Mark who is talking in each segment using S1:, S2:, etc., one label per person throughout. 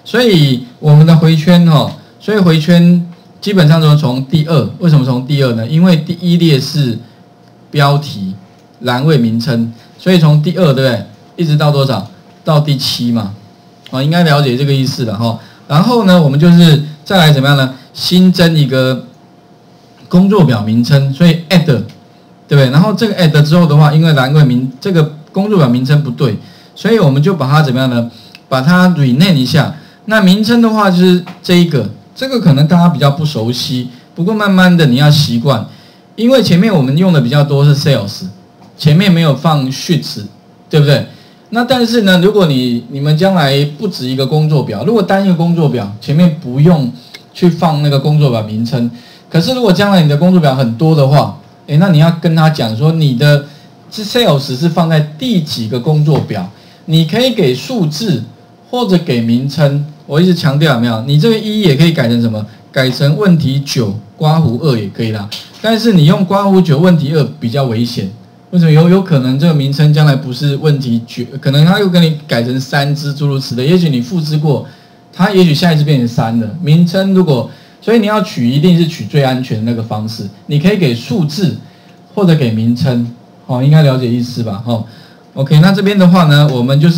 S1: 所以我们的回圈所以回圈基本上都从第二。为什么从第二呢？因为第一列是标题栏位名称，所以从第二对不对？一直到多少？到第7嘛。应该了解这个意思了哈。然后呢，我们就是再来怎么样呢？新增一个工作表名称，所以 add 对不对？然后这个 add 之后的话，因为栏位这个工作表名称不对，所以我们就把它怎么样呢？把它 rename 一下。那名称的话就是这个可能大家比较不熟悉，不过慢慢的你要习惯，因为前面我们用的比较多是 sales， 前面没有放 sheets， 对不对？那但是呢，如果你们将来不止一个工作表，如果单一个工作表前面不用去放那个工作表名称，可是如果将来你的工作表很多的话，那你要跟他讲说你的sales 是放在第几个工作表，你可以给数字或者给名称。我一直强调有没有？你这个1也可以改成什么？改成问题9刮弧2也可以啦。但是你用刮弧9问题2比较危险。为什么？有可能这个名称将来不是问题9，可能他又跟你改成3只诸如此类。也许你复制过，它也许下一次变成3了。名称如果，所以你要取一定是取最安全的那个方式。你可以给数字或者给名称，应该了解意思吧？OK， 那这边的话呢，我们就是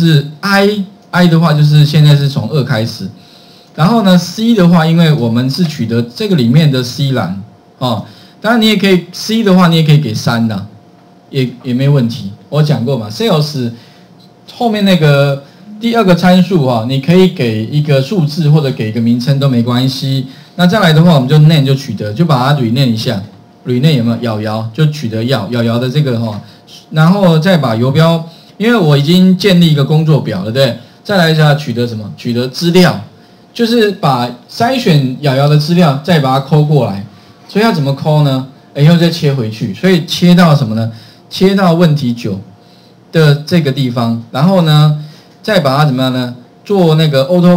S1: I 的话就是现在是从2开始，然后呢 C 的话，因为我们是取得这个里面的 C 栏当然你也可以 C 的话，你也可以给3啦，也没问题。我讲过嘛 ，Sales 后面那个第2个参数你可以给一个数字或者给一个名称都没关系。那再来的话，我们就 name 就取得，就把它 rename 一下 ，rename 有没有？瑶瑶就取得瑶的这个然后再把游标，因为我已经建立一个工作表了，对不对？再来一下取得什么？取得资料，就是把筛选瑶的资料，再把它抠过来。所以要怎么抠呢？又再切回去，所以切到什么呢？切到问题9的这个地方，然后呢，再把它怎么样呢？做那个 auto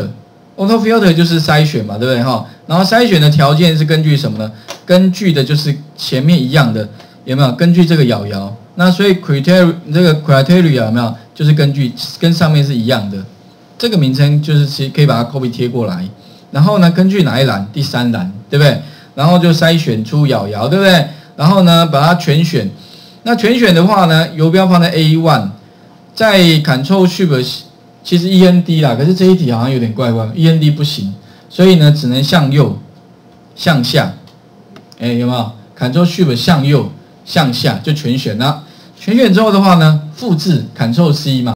S1: filter 就是筛选嘛，对不对然后筛选的条件是根据什么呢？根据的就是前面一样的，有没有？根据这个瑶。那所以 criteria 有没有？就是根据跟上面是一样的，这个名称就是其实可以把它 copy 贴过来，然后呢，根据哪一栏？第3栏，对不对？然后就筛选出瑶，对不对？然后呢，把它全选。那全选的话呢，游标放在 A1， 在 Ctrl Shift 其实 END 啦，可是这一题好像有点怪，END 不行，所以呢，只能向右、向下，有没有 ？Ctrl Shift 向右、向下就全选了。全选之后的话呢，复制 Ctrl C 嘛。